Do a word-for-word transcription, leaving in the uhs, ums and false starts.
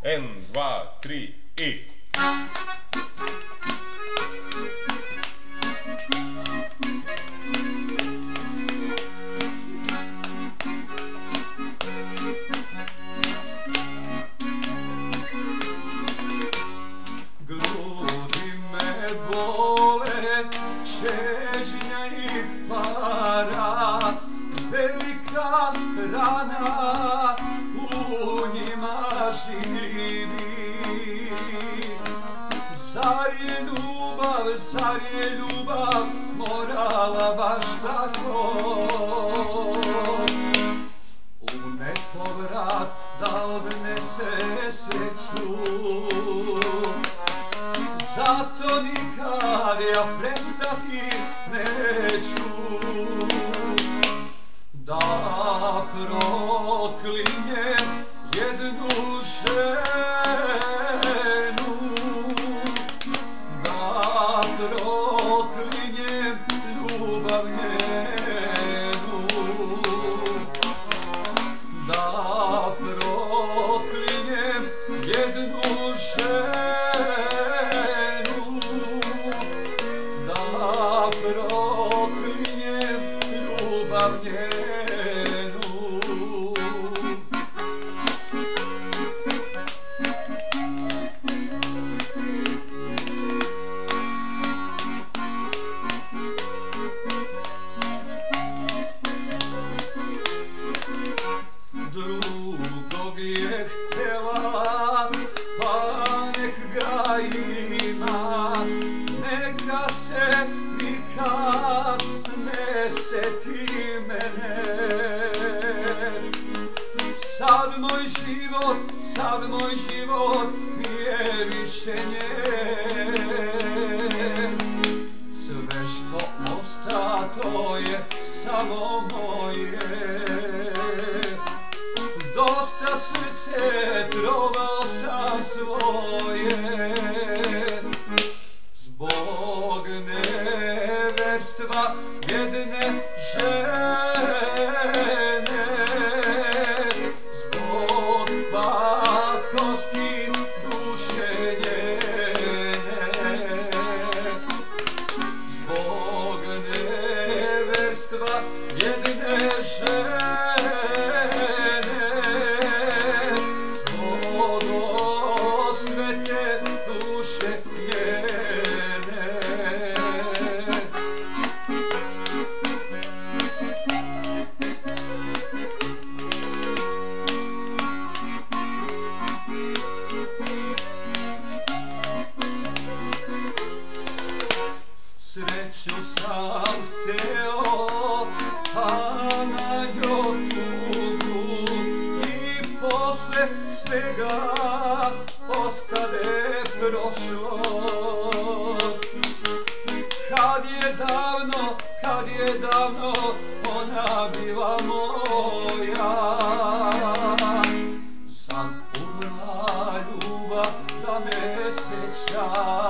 En, dva, tri i... Grudi me bole, čežnja ih para, velika rana u njima živi. Zar je ljubav, zar je ljubav morala baš tako u nepovrat da odnese sreću? Zato nikad ja prestati neću da proklinjem jednu ženu, da proklinjem ljubav njenu, da proklinjem jednu ženu, da proklinjem ljubav njenu. Drugog je htjela, pa nek ga ima, neka se nikad ne seti mene. Sad moj život, sad moj život nije više njen. Sve što osta to je samo moje. Dosta srce trovao sam svoje zbog neverstva jedne žene, zbog pakosti duše njene, zbog neverstva jedne žene, duše njene. Sreću sam hteo, a nađo tugu i posle svega ostade prošlost. Kad je davno, kad je davno ona bila moja, sad umrla ljubav da me seća.